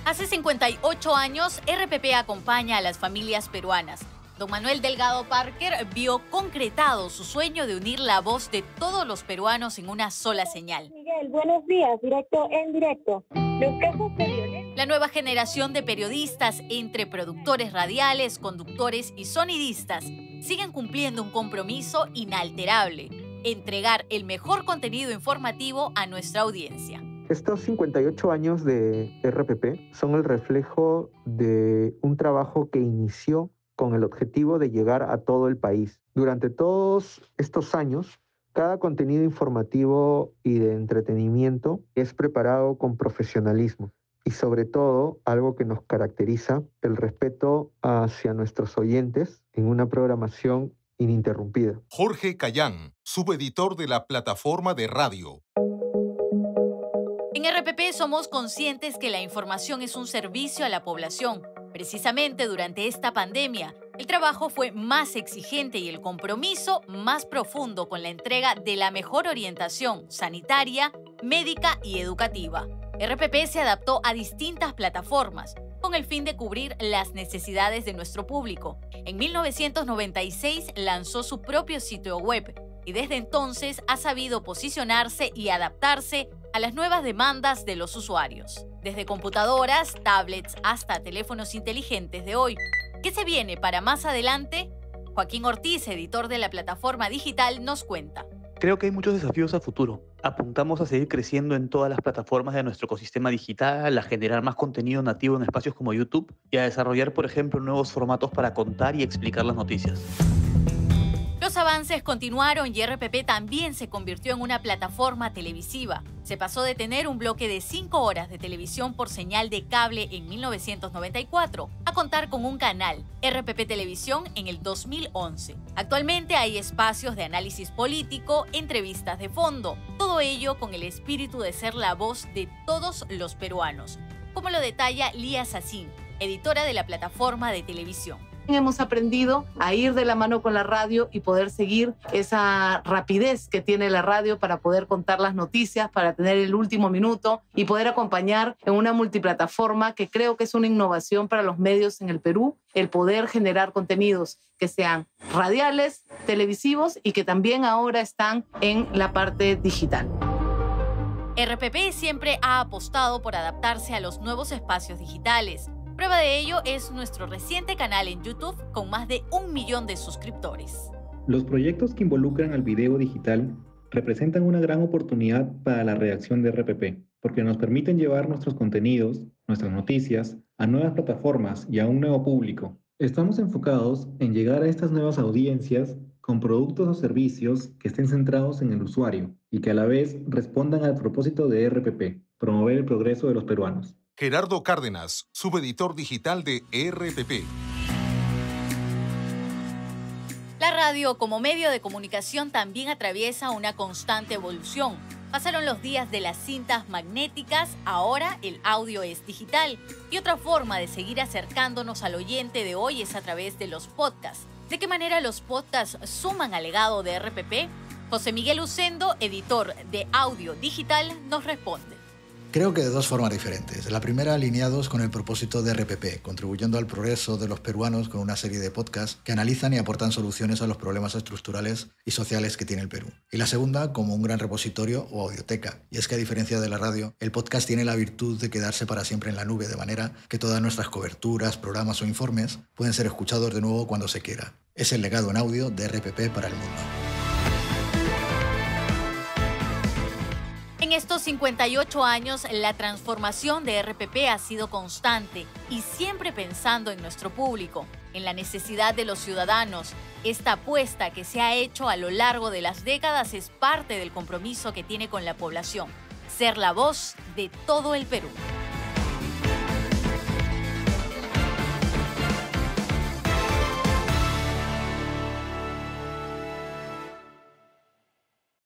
Hace 58 años, RPP acompaña a las familias peruanas. Don Manuel Delgado Parker vio concretado su sueño de unir la voz de todos los peruanos en una sola señal. Miguel, buenos días, directo en directo. Los casos de violencia. La nueva generación de periodistas, entre productores radiales, conductores y sonidistas, siguen cumpliendo un compromiso inalterable: entregar el mejor contenido informativo a nuestra audiencia. Estos 58 años de RPP son el reflejo de un trabajo que inició con el objetivo de llegar a todo el país. Durante todos estos años, cada contenido informativo y de entretenimiento es preparado con profesionalismo y, sobre todo, algo que nos caracteriza, el respeto hacia nuestros oyentes en una programación ininterrumpida. Jorge Cayán, subeditor de la plataforma de radio. En RPP somos conscientes que la información es un servicio a la población. Precisamente durante esta pandemia, el trabajo fue más exigente y el compromiso más profundo con la entrega de la mejor orientación sanitaria, médica y educativa. RPP se adaptó a distintas plataformas con el fin de cubrir las necesidades de nuestro público. En 1996 lanzó su propio sitio web y desde entonces ha sabido posicionarse y adaptarse a las nuevas demandas de los usuarios. Desde computadoras, tablets hasta teléfonos inteligentes de hoy. ¿Qué se viene para más adelante? Joaquín Ortiz, editor de la plataforma digital, nos cuenta. Creo que hay muchos desafíos a futuro. Apuntamos a seguir creciendo en todas las plataformas de nuestro ecosistema digital, a generar más contenido nativo en espacios como YouTube y a desarrollar, por ejemplo, nuevos formatos para contar y explicar las noticias. Los avances continuaron y RPP también se convirtió en una plataforma televisiva. Se pasó de tener un bloque de 5 horas de televisión por señal de cable en 1994 a contar con un canal, RPP Televisión, en el 2011. Actualmente hay espacios de análisis político, entrevistas de fondo, todo ello con el espíritu de ser la voz de todos los peruanos, como lo detalla Lía Sacín, editora de la plataforma de televisión. Hemos aprendido a ir de la mano con la radio y poder seguir esa rapidez que tiene la radio para poder contar las noticias, para tener el último minuto y poder acompañar en una multiplataforma que creo que es una innovación para los medios en el Perú, el poder generar contenidos que sean radiales, televisivos y que también ahora están en la parte digital. RPP siempre ha apostado por adaptarse a los nuevos espacios digitales. Prueba de ello es nuestro reciente canal en YouTube con más de 1 millón de suscriptores. Los proyectos que involucran al video digital representan una gran oportunidad para la redacción de RPP, porque nos permiten llevar nuestros contenidos, nuestras noticias, a nuevas plataformas y a un nuevo público. Estamos enfocados en llegar a estas nuevas audiencias con productos o servicios que estén centrados en el usuario y que a la vez respondan al propósito de RPP, promover el progreso de los peruanos. Gerardo Cárdenas, subeditor digital de RPP. La radio como medio de comunicación también atraviesa una constante evolución. Pasaron los días de las cintas magnéticas, ahora el audio es digital. Y otra forma de seguir acercándonos al oyente de hoy es a través de los podcasts. ¿De qué manera los podcasts suman al legado de RPP? José Miguel Ucendo, editor de Audio Digital, nos responde. Creo que de 2 formas diferentes. La primera, alineados con el propósito de RPP, contribuyendo al progreso de los peruanos con una serie de podcasts que analizan y aportan soluciones a los problemas estructurales y sociales que tiene el Perú. Y la segunda, como un gran repositorio o audioteca. Y es que, a diferencia de la radio, el podcast tiene la virtud de quedarse para siempre en la nube, de manera que todas nuestras coberturas, programas o informes pueden ser escuchados de nuevo cuando se quiera. Es el legado en audio de RPP para el mundo. En estos 58 años, la transformación de RPP ha sido constante y siempre pensando en nuestro público, en la necesidad de los ciudadanos. Esta apuesta que se ha hecho a lo largo de las décadas es parte del compromiso que tiene con la población: ser la voz de todo el Perú.